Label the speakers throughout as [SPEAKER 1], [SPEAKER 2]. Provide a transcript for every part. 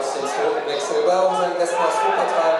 [SPEAKER 1] durch den zweiten Wechsel bei unseren Gästen aus Wuppertal.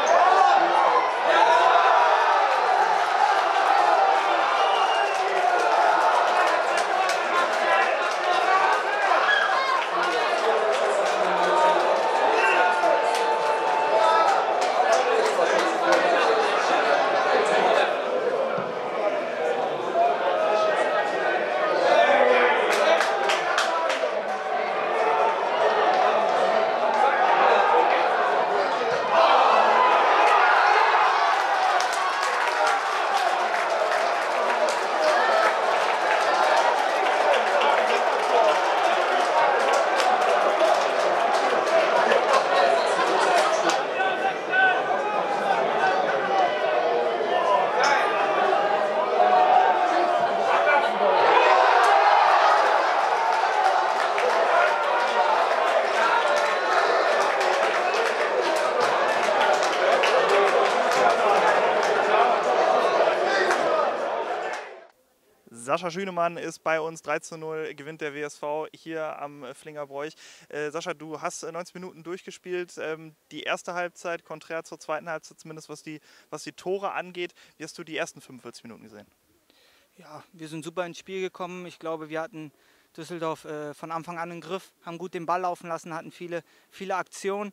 [SPEAKER 2] Sascha Schünemann ist bei uns, 3:0 gewinnt der WSV hier am Flingerbräuch. Sascha, du hast 90 Minuten durchgespielt. Die erste Halbzeit, konträr zur zweiten Halbzeit, zumindest was die Tore angeht. Wie hast du die ersten 45 Minuten gesehen?
[SPEAKER 3] Ja, wir sind super ins Spiel gekommen. Ich glaube, wir hatten Düsseldorf von Anfang an im Griff, haben gut den Ball laufen lassen, hatten viele Aktionen.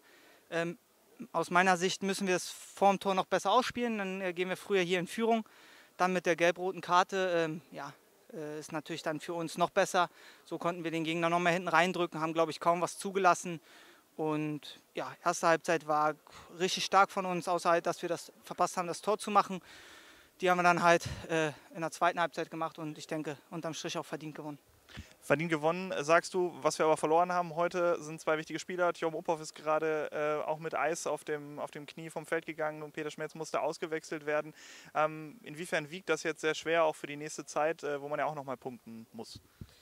[SPEAKER 3] Aus meiner Sicht müssen wir es vorm Tor noch besser ausspielen, dann gehen wir früher hier in Führung. Dann mit der gelb-roten Karte, ist natürlich dann für uns noch besser. So konnten wir den Gegner noch mehr hinten reindrücken, haben, glaube ich, kaum was zugelassen. Und ja, erste Halbzeit war richtig stark von uns, außer halt, dass wir das verpasst haben, das Tor zu machen. Die haben wir dann halt in der zweiten Halbzeit gemacht und ich denke, unterm Strich auch verdient gewonnen.
[SPEAKER 2] Verdient gewonnen, sagst du. Was wir aber verloren haben heute, sind zwei wichtige Spieler. Tjom Uphoff ist gerade auch mit Eis auf dem Knie vom Feld gegangen und Peter Schmelz musste ausgewechselt werden. Inwiefern wiegt das jetzt sehr schwer, auch für die nächste Zeit, wo man ja auch nochmal punkten muss?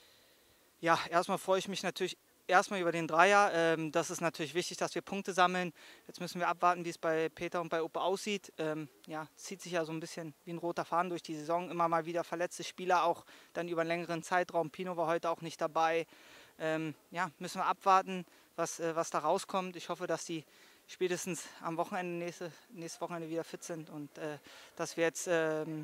[SPEAKER 3] Ja, erstmal freue ich mich natürlich über den Dreier. Das ist natürlich wichtig, dass wir Punkte sammeln. Jetzt müssen wir abwarten, wie es bei Peter und bei Uppe aussieht. Zieht sich ja so ein bisschen wie ein roter Faden durch die Saison. Immer mal wieder verletzte Spieler, auch dann über einen längeren Zeitraum. Pino war heute auch nicht dabei. Müssen wir abwarten, was da rauskommt. Ich hoffe, dass die spätestens am Wochenende, nächstes Wochenende wieder fit sind und dass wir jetzt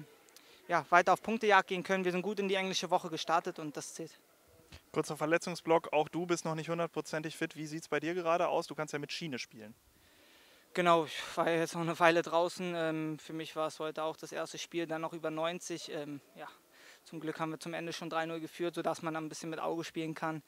[SPEAKER 3] weiter auf Punktejagd gehen können. Wir sind gut in die englische Woche gestartet und das zählt.
[SPEAKER 2] Kurzer Verletzungsblock, auch du bist noch nicht hundertprozentig fit. Wie sieht es bei dir gerade aus? Du kannst ja mit Schiene spielen.
[SPEAKER 3] Genau, ich war ja jetzt noch eine Weile draußen. Für mich war es heute auch das erste Spiel, dann noch über 90. Zum Glück haben wir zum Ende schon 3:0 geführt, sodass man dann ein bisschen mit Auge spielen kann.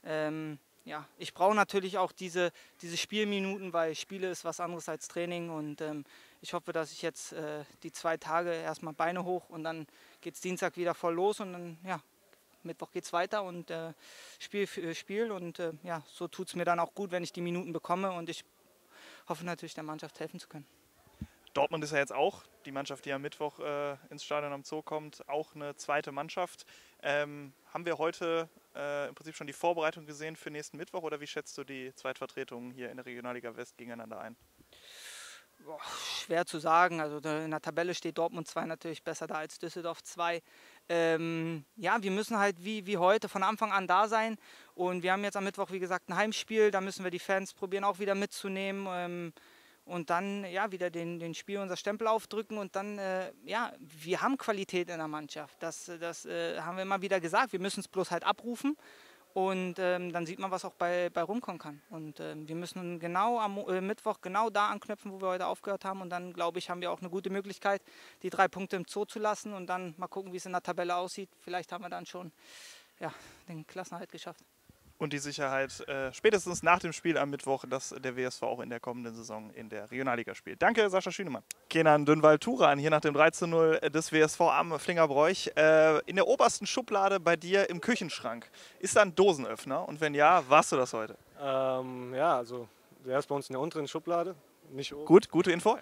[SPEAKER 3] Ich brauche natürlich auch diese Spielminuten, weil Spiele ist was anderes als Training. Und ich hoffe, dass ich jetzt die 2 Tage erstmal Beine hoch und dann geht es Dienstag wieder voll los und dann, Mittwoch geht es weiter und Spiel für Spiel und so tut es mir dann auch gut, wenn ich die Minuten bekomme und ich hoffe natürlich der Mannschaft helfen zu können.
[SPEAKER 2] Dortmund ist ja jetzt auch die Mannschaft, die am Mittwoch ins Stadion am Zoo kommt, auch eine zweite Mannschaft. Haben wir heute im Prinzip schon die Vorbereitung gesehen für nächsten Mittwoch oder wie schätzt du die Zweitvertretungen hier in der Regionalliga West gegeneinander ein?
[SPEAKER 3] Schwer zu sagen, also in der Tabelle steht Dortmund 2 natürlich besser da als Düsseldorf 2. Wir müssen halt wie heute von Anfang an da sein und wir haben jetzt am Mittwoch, wie gesagt, ein Heimspiel, da müssen wir die Fans probieren auch wieder mitzunehmen und dann wieder den Spiel unser Stempel aufdrücken und dann, wir haben Qualität in der Mannschaft, das haben wir immer wieder gesagt, wir müssen es bloß halt abrufen. Und dann sieht man, was auch bei rumkommen kann. Und wir müssen genau am Mittwoch genau da anknüpfen, wo wir heute aufgehört haben. Und dann, glaube ich, haben wir auch eine gute Möglichkeit, die 3 Punkte im Zoo zu lassen. Und dann mal gucken, wie es in der Tabelle aussieht. Vielleicht haben wir dann schon den Klassenerhalt geschafft.
[SPEAKER 2] Und die Sicherheit spätestens nach dem Spiel am Mittwoch, dass der WSV auch in der kommenden Saison in der Regionalliga spielt. Danke, Sascha Schünemann. Kenan Dünwald-Turan hier nach dem 3:0 des WSV am Flingerbräuch. In der obersten Schublade bei dir im Küchenschrank. Ist da ein Dosenöffner? Und wenn ja, warst du das heute?
[SPEAKER 4] Also der ist bei uns in der unteren Schublade, nicht oben.
[SPEAKER 2] Gut, gute Info.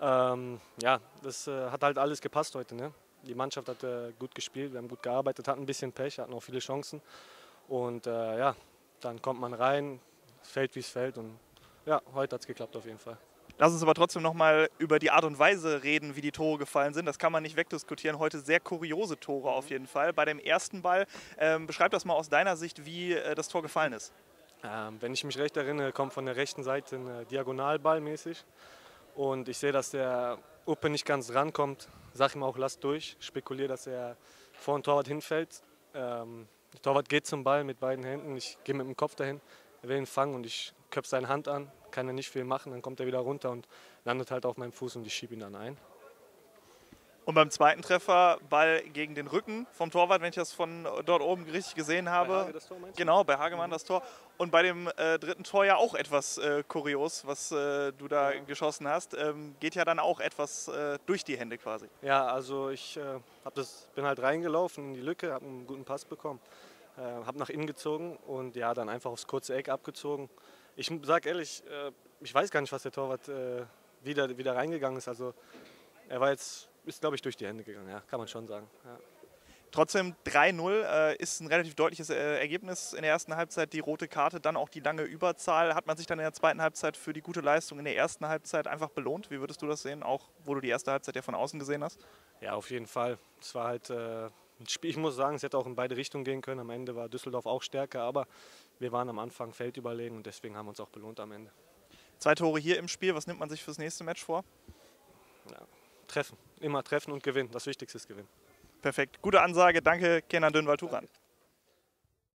[SPEAKER 4] Das hat halt alles gepasst heute. Ne? Die Mannschaft hat gut gespielt, wir haben gut gearbeitet, hatten ein bisschen Pech, hatten auch viele Chancen. Und dann kommt man rein, es fällt wie es fällt und ja, heute hat es geklappt auf jeden Fall.
[SPEAKER 2] Lass uns aber trotzdem nochmal über die Art und Weise reden, wie die Tore gefallen sind. Das kann man nicht wegdiskutieren. Heute sehr kuriose Tore auf jeden Fall. Bei dem ersten Ball, beschreib das mal aus deiner Sicht, wie das Tor gefallen ist.
[SPEAKER 4] Wenn ich mich recht erinnere, kommt von der rechten Seite ein Diagonalball mäßig. Und ich sehe, dass der Uppe nicht ganz rankommt. Sag ihm auch, lass durch. Spekuliere, dass er vor den Torwart hinfällt. Der Torwart geht zum Ball mit beiden Händen. Ich gehe mit dem Kopf dahin, er will ihn fangen und ich köpfe seine Hand an. Kann er nicht viel machen, dann kommt er wieder runter und landet halt auf meinem Fuß und ich schiebe ihn dann ein.
[SPEAKER 2] Und beim zweiten Treffer, Ball gegen den Rücken vom Torwart, wenn ich das von dort oben richtig gesehen habe.
[SPEAKER 4] Bei Hage das Tor, meinst du?
[SPEAKER 2] Genau, bei Hagemann das Tor. Und bei dem dritten Tor ja auch etwas kurios, was du da geschossen hast. Geht ja dann auch etwas durch die Hände quasi.
[SPEAKER 4] Ja, also ich bin halt reingelaufen in die Lücke, habe einen guten Pass bekommen, habe nach innen gezogen und ja, dann einfach aufs kurze Eck abgezogen. Ich sage ehrlich, ich weiß gar nicht, was der Torwart wieder reingegangen ist. Also er ist, glaube ich, durch die Hände gegangen, ja, kann man schon sagen. Ja.
[SPEAKER 2] Trotzdem 3-0 ist ein relativ deutliches Ergebnis in der ersten Halbzeit. Die rote Karte, dann auch die lange Überzahl. Hat man sich dann in der zweiten Halbzeit für die gute Leistung in der ersten Halbzeit einfach belohnt? Wie würdest du das sehen, auch wo du die erste Halbzeit ja von außen gesehen hast?
[SPEAKER 4] Ja, auf jeden Fall. Es war halt ein Spiel, ich muss sagen, es hätte auch in beide Richtungen gehen können. Am Ende war Düsseldorf auch stärker, aber wir waren am Anfang feldüberlegen und deswegen haben wir uns auch belohnt am Ende.
[SPEAKER 2] 2 Tore hier im Spiel. Was nimmt man sich fürs nächste Match vor?
[SPEAKER 4] Ja, treffen. Immer treffen und gewinnen. Das Wichtigste ist gewinnen.
[SPEAKER 2] Perfekt. Gute Ansage. Danke, Kenan Dönwald-Turan.